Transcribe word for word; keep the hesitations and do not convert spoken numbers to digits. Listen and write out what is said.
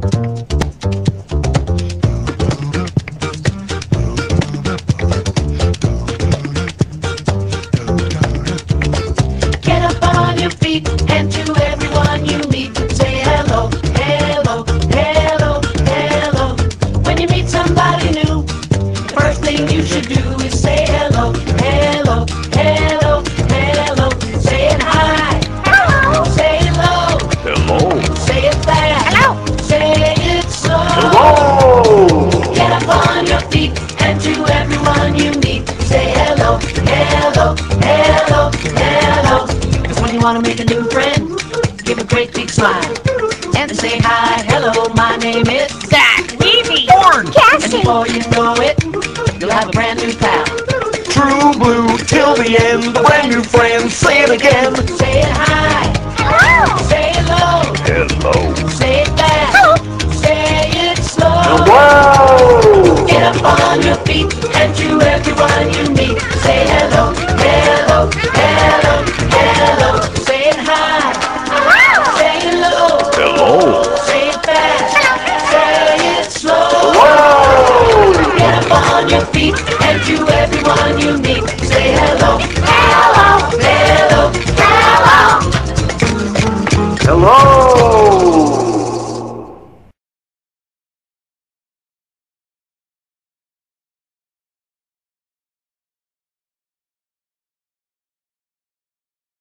Get up on your feet and to everyone you meet say hello, hello, hello, hello. When you meet somebody new, the first thing you should do is say hello, hello, hello, hello. Saying hi, hello. Say hello, Hello. say it fast, hello. Say it slow. Hello. Get up on your feet and to everyone you meet say hello, hello, hello, hello. Cause when you want to make a new friend, give a great big smile and say hi, hello, my name is Zach, Weeby, Orange, and before you know it, you'll have a brand new pal. True blue till the end, a brand new friend. Say it again. Say it high, hello. Say hello, Hello. say it fast, hello. Say it slow. Hello. Get up on your feet and to everyone you meet say hello, hello, hello.